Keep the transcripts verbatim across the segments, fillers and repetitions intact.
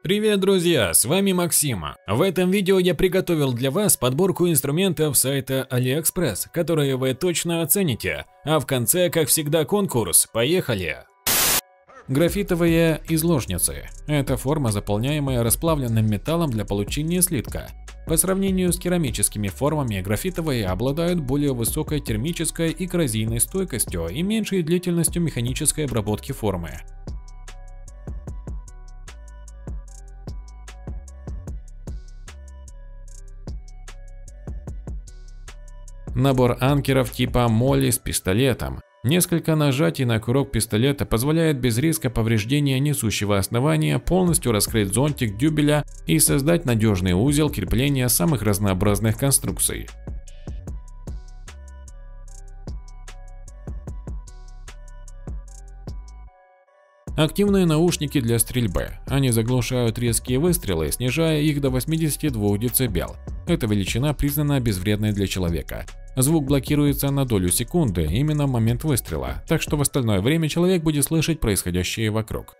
Привет, друзья, с вами Максим. В этом видео я приготовил для вас подборку инструментов сайта AliExpress, которые вы точно оцените. А в конце, как всегда, конкурс. Поехали! Графитовые изложницы. Это форма, заполняемая расплавленным металлом для получения слитка. По сравнению с керамическими формами, графитовые обладают более высокой термической и коррозийной стойкостью и меньшей длительностью механической обработки формы. Набор анкеров типа моли с пистолетом. Несколько нажатий на курок пистолета позволяет без риска повреждения несущего основания полностью раскрыть зонтик дюбеля и создать надежный узел крепления самых разнообразных конструкций. Активные наушники для стрельбы. Они заглушают резкие выстрелы, снижая их до восьмидесяти двух децибел. Эта величина признана безвредной для человека. Звук блокируется на долю секунды именно в момент выстрела, так что в остальное время человек будет слышать происходящее вокруг.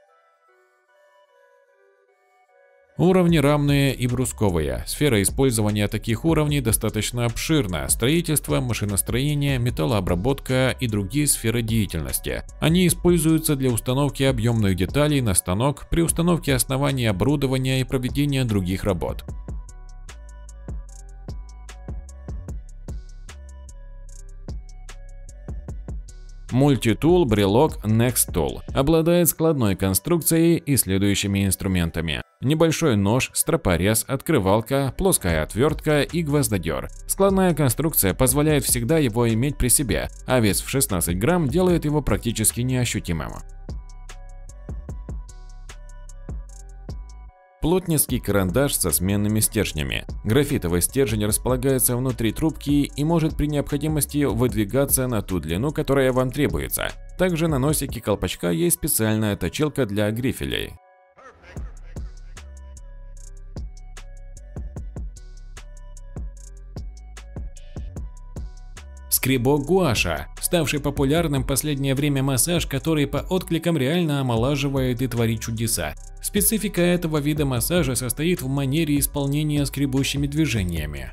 Уровни равные и брусковые. Сфера использования таких уровней достаточно обширна. Строительство, машиностроение, металлообработка и другие сферы деятельности. Они используются для установки объемных деталей на станок, при установке оснований оборудования и проведения других работ. Мультитул брелок Next Tool обладает складной конструкцией и следующими инструментами. Небольшой нож, стропорез, открывалка, плоская отвертка и гвоздодер. Складная конструкция позволяет всегда его иметь при себе, а вес в шестнадцать грамм делает его практически неощутимым. Плотницкий карандаш со сменными стержнями. Графитовый стержень располагается внутри трубки и может при необходимости выдвигаться на ту длину, которая вам требуется. Также на носике колпачка есть специальная точилка для грифелей. Скребок гуаша, ставший популярным в последнее время массаж, который по откликам реально омолаживает и творит чудеса. Специфика этого вида массажа состоит в манере исполнения скребущими движениями.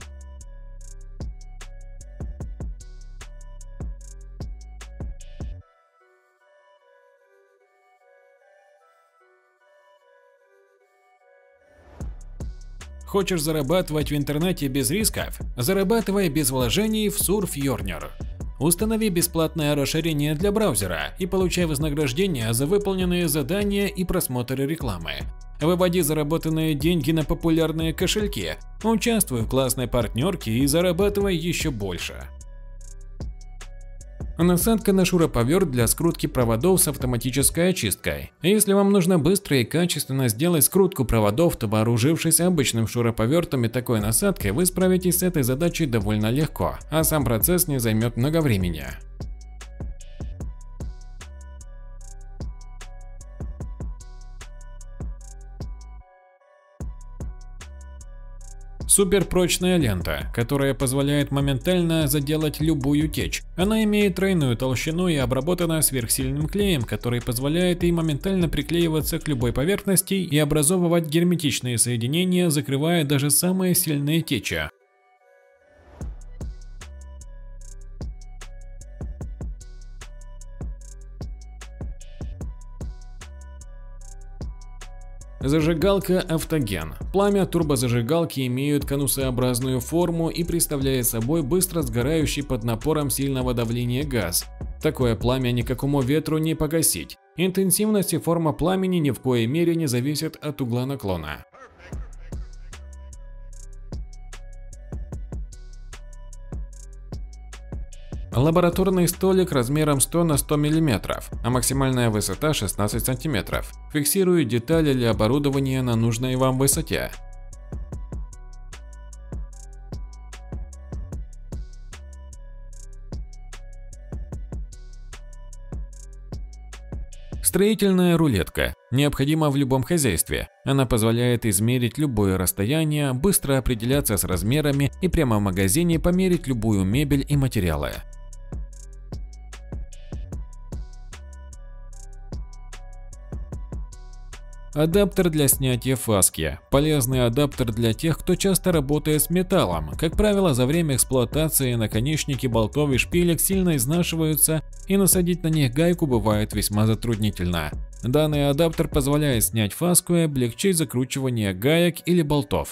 Хочешь зарабатывать в интернете без рисков? Зарабатывай без вложений в Surfearner. Установи бесплатное расширение для браузера и получай вознаграждение за выполненные задания и просмотр рекламы. Выводи заработанные деньги на популярные кошельки, участвуй в классной партнерке и зарабатывай еще больше. Насадка на шуруповерт для скрутки проводов с автоматической очисткой. Если вам нужно быстро и качественно сделать скрутку проводов, то, вооружившись обычным шуруповертом и такой насадкой, вы справитесь с этой задачей довольно легко, а сам процесс не займет много времени. Суперпрочная лента, которая позволяет моментально заделать любую течь. Она имеет тройную толщину и обработана сверхсильным клеем, который позволяет ей моментально приклеиваться к любой поверхности и образовывать герметичные соединения, закрывая даже самые сильные течи. Зажигалка Автоген. Пламя турбозажигалки имеют конусообразную форму и представляет собой быстро сгорающий под напором сильного давления газ. Такое пламя никакому ветру не погасить. Интенсивность и форма пламени ни в коей мере не зависят от угла наклона. Лабораторный столик размером сто на сто миллиметров, а максимальная высота шестнадцать сантиметров. Фиксирует детали или оборудование на нужной вам высоте. Строительная рулетка. Необходима в любом хозяйстве. Она позволяет измерить любое расстояние, быстро определяться с размерами и прямо в магазине померить любую мебель и материалы. Адаптер для снятия фаски. Полезный адаптер для тех, кто часто работает с металлом. Как правило, за время эксплуатации наконечники болтов и шпилек сильно изнашиваются, и насадить на них гайку бывает весьма затруднительно. Данный адаптер позволяет снять фаску и облегчить закручивание гаек или болтов.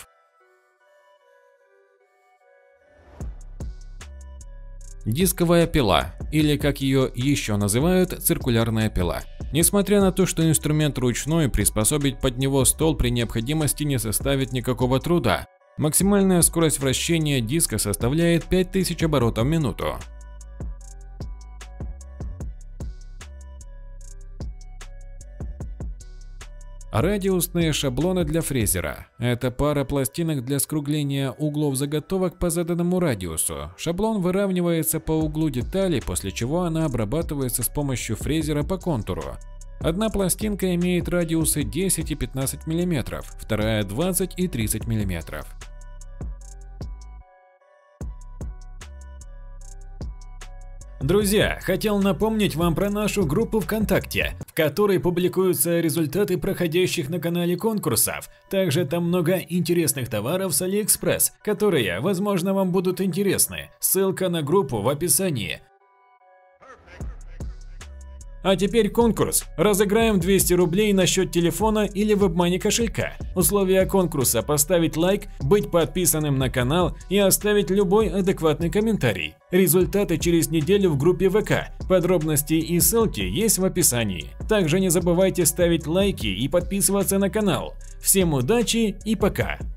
Дисковая пила, или как ее еще называют, циркулярная пила. Несмотря на то, что инструмент ручной, приспособить под него стол при необходимости не составит никакого труда. Максимальная скорость вращения диска составляет пять тысяч оборотов в минуту. Радиусные шаблоны для фрезера. Это пара пластинок для скругления углов заготовок по заданному радиусу. Шаблон выравнивается по углу детали, после чего она обрабатывается с помощью фрезера по контуру. Одна пластинка имеет радиусы десять и пятнадцать миллиметров, вторая двадцать и тридцать миллиметров. Друзья, хотел напомнить вам про нашу группу ВКонтакте, в которой публикуются результаты проходящих на канале конкурсов. Также там много интересных товаров с Алиэкспресс, которые, возможно, вам будут интересны. Ссылка на группу в описании. А теперь конкурс. Разыграем двести рублей на счет телефона или в WebMoney кошелька. Условия конкурса: поставить лайк, быть подписанным на канал и оставить любой адекватный комментарий. Результаты через неделю в группе ВК. Подробности и ссылки есть в описании. Также не забывайте ставить лайки и подписываться на канал. Всем удачи и пока!